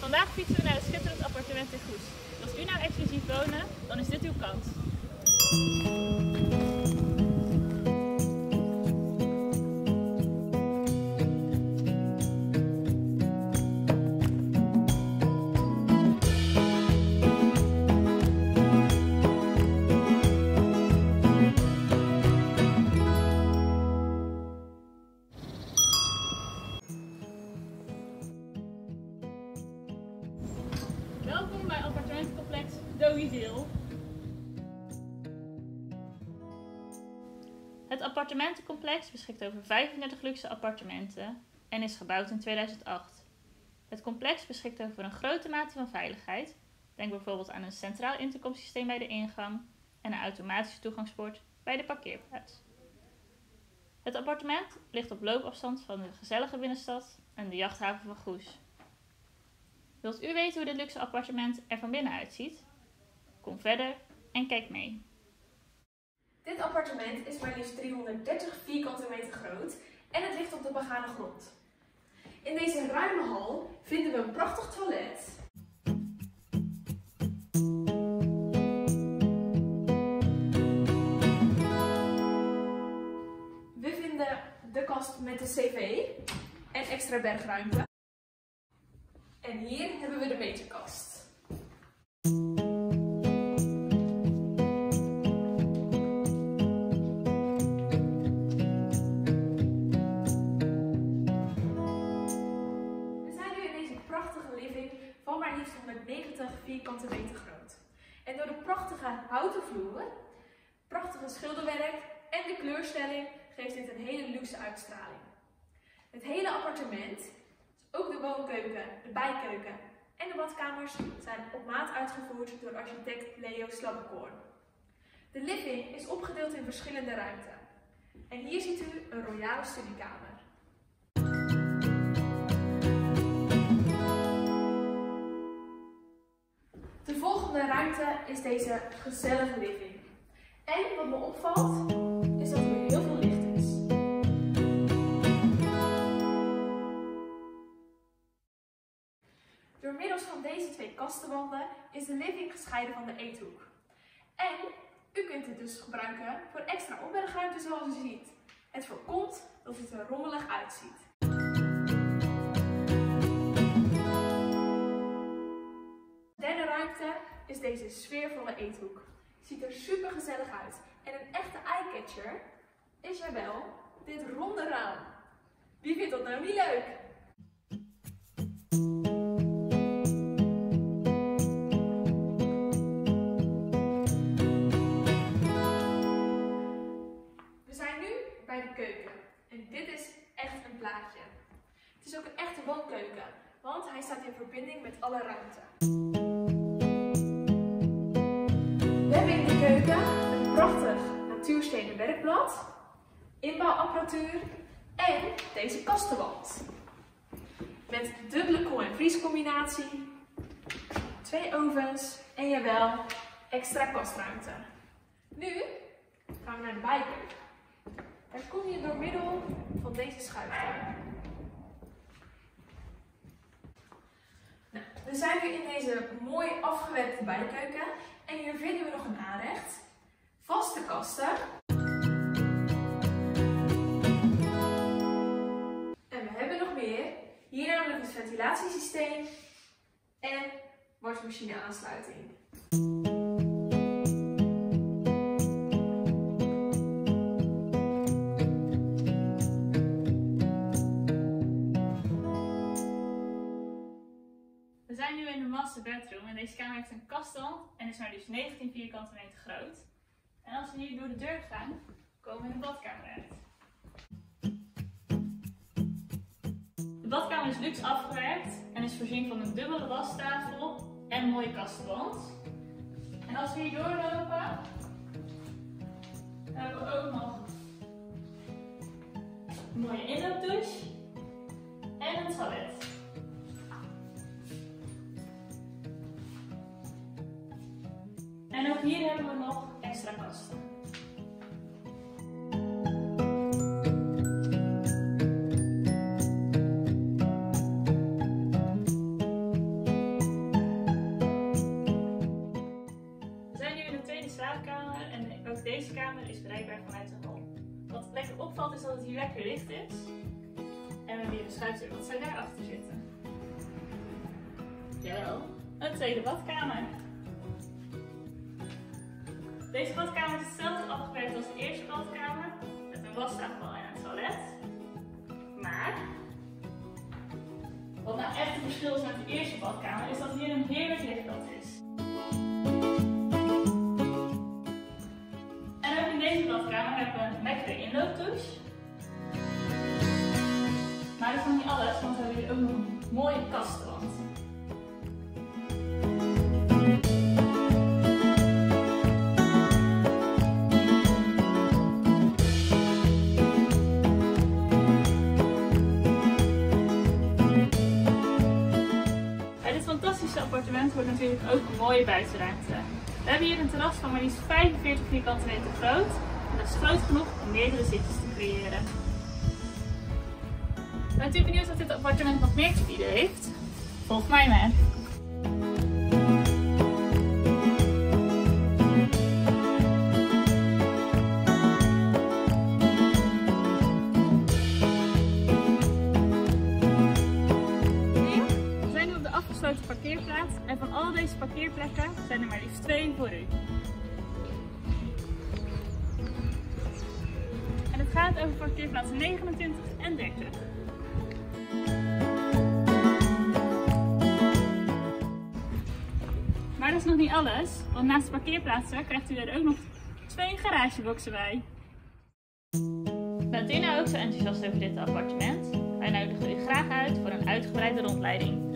Vandaag fietsen we naar het schitterend appartement in Goes. Als u nou exclusief wonen, dan is dit uw kans. Welkom bij appartementencomplex Doggyville. Het appartementencomplex beschikt over 35 luxe appartementen en is gebouwd in 2008. Het complex beschikt over een grote mate van veiligheid. Denk bijvoorbeeld aan een centraal intercomsysteem bij de ingang en een automatische toegangspoort bij de parkeerplaats. Het appartement ligt op loopafstand van de gezellige binnenstad en de jachthaven van Goes. Wilt u weten hoe dit luxe appartement er van binnen uitziet? Kom verder en kijk mee. Dit appartement is maar liefst 330 vierkante meter groot en het ligt op de begane grond. In deze ruime hal vinden we een prachtig toilet. We vinden de kast met de cv en extra bergruimte. En hier hebben we de meterkast. We zijn nu in deze prachtige living van maar liefst 190 vierkante meter groot. En door de prachtige houten vloer, prachtige schilderwerk en de kleurstelling geeft dit een hele luxe uitstraling. Het hele appartement, ook de woonkeuken, de bijkeuken en de badkamers zijn op maat uitgevoerd door architect Leo Slabbekoorn. De living is opgedeeld in verschillende ruimten. En hier ziet u een royale studiekamer. De volgende ruimte is deze gezellige living. En wat me opvalt, is dat er heel veel licht is. Door middels van deze twee kastenwanden is de living gescheiden van de eethoek. En u kunt het dus gebruiken voor extra opbergruimte zoals u ziet. Het voorkomt dat het er rommelig uitziet. De derde ruimte is deze sfeervolle eethoek. Ziet er super gezellig uit. En een echte eyecatcher is jawel dit ronde raam. Wie vindt dat nou niet leuk? We zijn nu bij de keuken. En dit is echt een plaatje. Het is ook een echte woonkeuken, want hij staat in verbinding met alle ruimte. We hebben in de keuken een prachtig natuurstenen werkblad, inbouwapparatuur en deze kastenwand. Met dubbele koel- en vriescombinatie, 2 ovens en jawel, extra kastruimte. Nu gaan we naar de bijkeuken. Daar kom je door middel van deze schuifdeur. Nou, we zijn nu in deze mooi afgewerkte bijkeuken en hier vinden we nog een aanrecht, vaste kasten en we hebben nog meer. Hier namelijk het ventilatiesysteem en wasmachine aansluiting. We zijn nu in de master bedroom en deze kamer heeft een kastwand en is maar liefst 19 vierkante meter groot. En als we hier door de deur gaan, komen we in de badkamer uit. De badkamer is luxe afgewerkt en is voorzien van een dubbele wastafel en een mooie kastenwand. En als we hier doorlopen, hebben we ook nog een mooie inloopdouche en een toilet. En ook hier hebben we nog extra kasten. Deze kamer is bereikbaar vanuit de hal. Wat lekker opvalt is dat het hier lekker licht is. En we hebben hier een schuifdeur, wat zou daarachter zitten? Jawel, een tweede badkamer. Deze badkamer is hetzelfde afgewerkt als de eerste badkamer, met een wastafel en een toilet. Maar, wat nou echt het verschil is met de eerste badkamer, is dat hier een heerlijk lichtbad is. En ook in deze badkamer hebben we een lekkere inloopdouche. Maar dat is nog niet alles, want we hebben hier ook nog een mooie kastenwand. Bij dit fantastische appartement wordt natuurlijk ook een mooie buitenruimte. We hebben hier een terras van maar liefst 45 vierkante meter groot. En dat is groot genoeg om meerdere zitjes te creëren. Bent u benieuwd wat dit appartement nog meer te bieden heeft? Volg mij maar. We zijn nu op de afgesloten parkeerplaats en van al deze parkeerplekken zijn er maar liefst 2 voor u. En het gaat over parkeerplaatsen 29 en 30. Maar dat is nog niet alles, want naast de parkeerplaatsen krijgt u er ook nog 2 garageboxen bij. Bent u nou ook zo enthousiast over dit appartement? Wij nodigen u graag uit voor een uitgebreide rondleiding.